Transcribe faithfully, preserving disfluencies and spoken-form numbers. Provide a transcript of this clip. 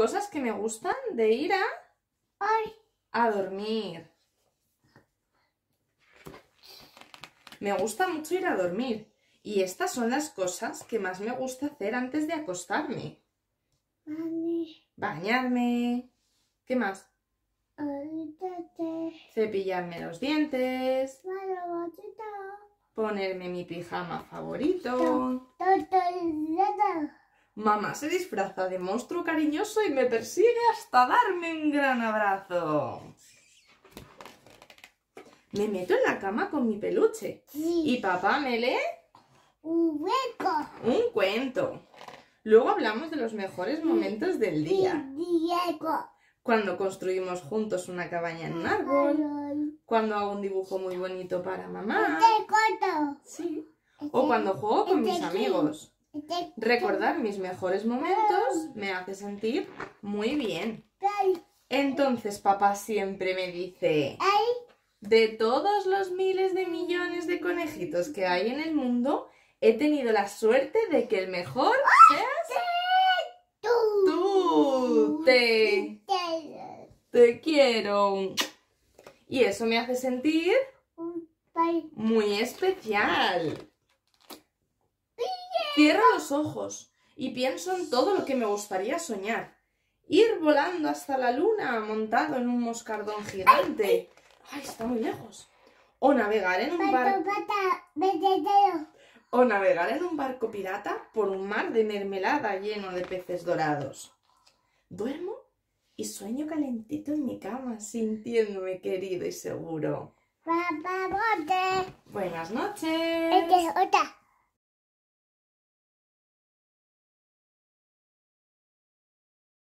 cosas que me gustan de ir a, Ay. a dormir. Me gusta mucho ir a dormir. Y estas son las cosas que más me gusta hacer antes de acostarme. Mami. Bañarme. ¿Qué más? Ahorita Cepillarme los dientes. Malo, Ponerme mi pijama favorito. Todo. Mamá se disfraza de monstruo cariñoso y me persigue hasta darme un gran abrazo. Me meto en la cama con mi peluche. Sí. Y papá me lee Un hueco. un cuento. Luego hablamos de los mejores momentos del día. Diego. Cuando construimos juntos una cabaña en un árbol. Cuando hago un dibujo muy bonito para mamá. Este corto. Sí. O cuando juego con mis amigos. Este Recordar mis mejores momentos me hace sentir muy bien. Entonces papá siempre me dice, Ay. de todos los miles de millones de conejitos que hay en el mundo, he tenido la suerte de que el mejor seas tú. Te, te quiero. Y eso me hace sentir muy especial. Cierro los ojos y pienso en todo lo que me gustaría soñar. Ir volando hasta la luna montado en un moscardón gigante. ¡Ay, está muy lejos! O navegar en un barco... O navegar en un barco pirata por un mar de mermelada lleno de peces dorados. Duermo y sueño calentito en mi cama, sintiéndome querido y seguro. Papá, bote. Buenas noches. Este es otra.